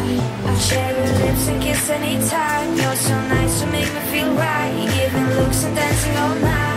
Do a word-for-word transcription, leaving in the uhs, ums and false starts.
I'll share your lips and kiss anytime. You're so nice to make me feel right. Giving looks and dancing all night.